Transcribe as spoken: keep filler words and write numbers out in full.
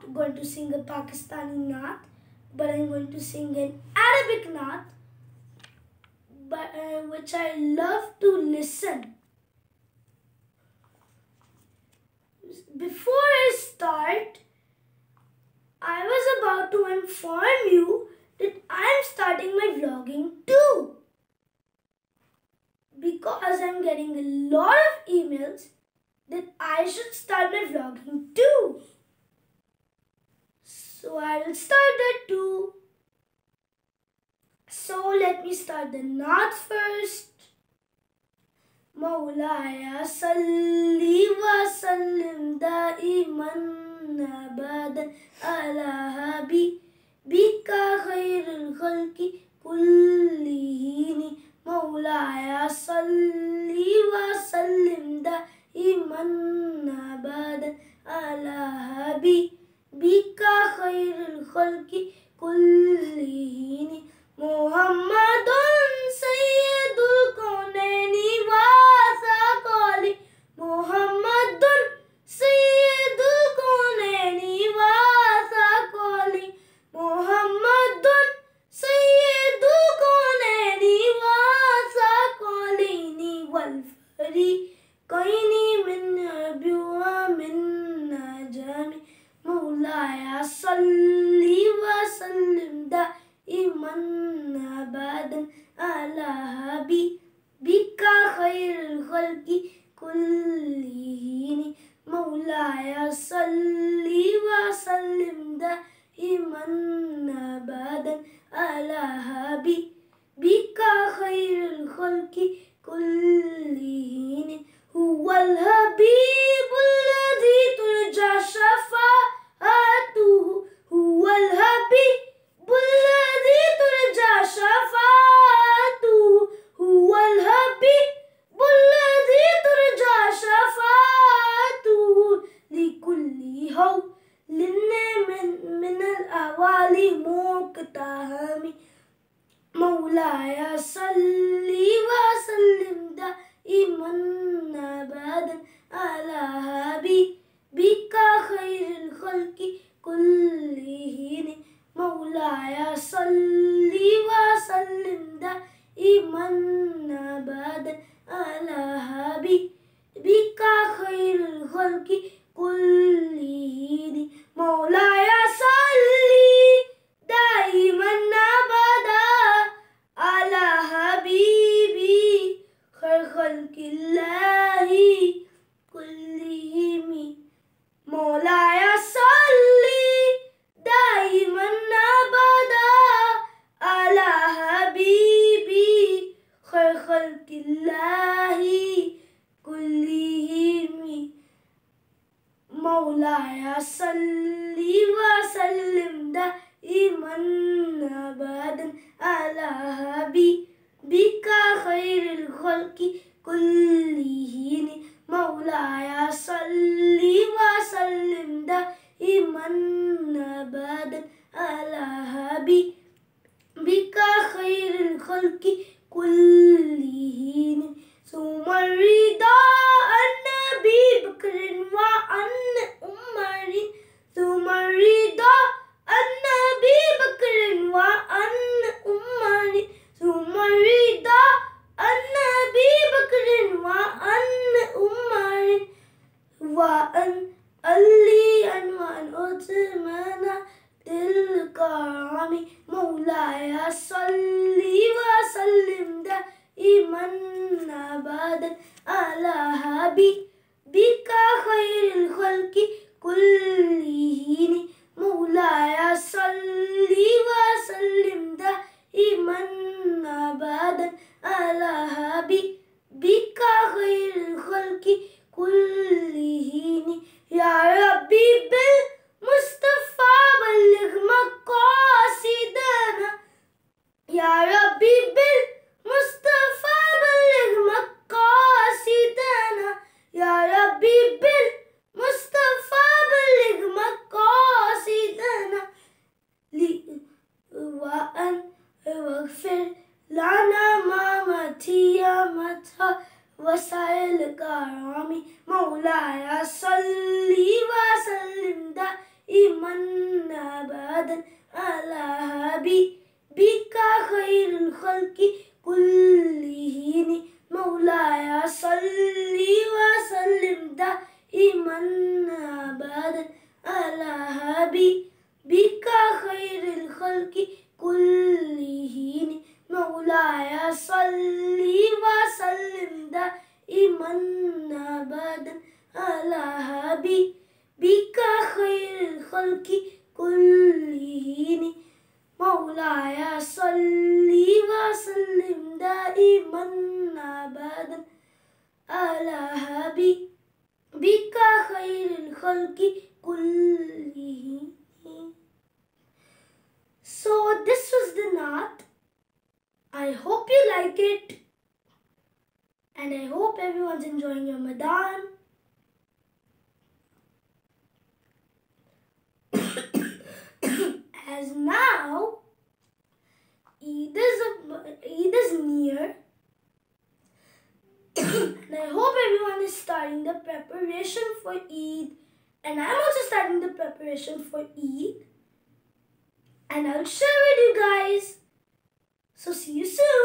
going to sing a Pakistani naat, but I'm going to sing an Arabic naat, but uh, which I love to listen. Before I start, I was about to inform you that I'm starting my vlogging too, because I'm getting a lot of emails that I should start my vlogging too. So I will start that too. So let me start the naat first. Mawlaya salli wa sallim da'iman abadan ala habibika khairul khalqi kullihini. Mawlaya salli wa sallim da'iman abadan ala habibika khairul khalqi kullihini. Muhammadun sayyidul kaunaini wa thaqali. Muhammadun sayyidul kaunaini wa thaqali. Muhammadun sayyidul kaunaini wa thaqalini wal fariqaini min abi wa min najami. Mawlaya salli wa sallim da'iman abadan ala habibika khairul khalqi kullihini. Mawlaya salli wa sallim da'iman abadan ala habibika khairul khalqi kullihini. Huwal habibul ladhi turja shafa'atuhu. Huwal habibul ladhi turja shafa'atuhu. Huwal habibul ladhi turja shafa'atuhu. Likulli hawlin min min al-awali muqtahami. Mawlaya salli wa sallim da'iman abadan ala habibika khairul khalqi kullihini. Mawlaya salli wa sallim da'iman abadan ala habibika khairul khalqi kullihini. Mawlaya salli da'iman abada ala habibi khair khalqillahi kullihimi. Mawlaya salli da'iman abada ala habibi khair khalqillahi kullihimi. Mawlaya salli wa sallim da'iman abadan ala habibika khairul khalqi kullihini. Mawlaya salli wa sallim da'iman abadan ala habibika khairul khalqi kullihini. Summa rida an Abi Bakrin wa an Umarin. Summa rida an Abi Bakrin wa an Umarin. Summa rida an Abi Bakrin wa an Umarin wa an aliyan wa an Uthmana tilkarami. Mawlaya salli wa sallim da'iman abadan ala habibika khairul khalqi kullihini. Mawlaya salli wa sallim da'iman abadan ala habibika khairul khalqi kullihini. Ya Rabbi bil Mustafa balligh maqasidana. Ya Rabbi bil Mustafa balligh maqasidana. Ya Rabbi bil Mustafa balligh maqasidana. Li wa an waghfir lana ma matiya matha wasail karami. Mawlaya salli wa sallim دائما أبدا على حبيبك خير الخلق كلهم مولاي صل وسلم دائما أبدا على حبيبك خير الخلق كلهم مولاي صل وسلم دائما أبدا على حبيبك خير الخلق كلهم مولاي صل وسلم دائما أبدا على حبيبك خير الخلق كلهم. So this was the Naat. I hope you like it, and I hope everyone's enjoying your Ramadan. As now Eid is, a, Eid is near, and I hope everyone is starting the preparation for Eid, and I'm also starting the preparation for Eid, and I'll share with you guys. So see you soon.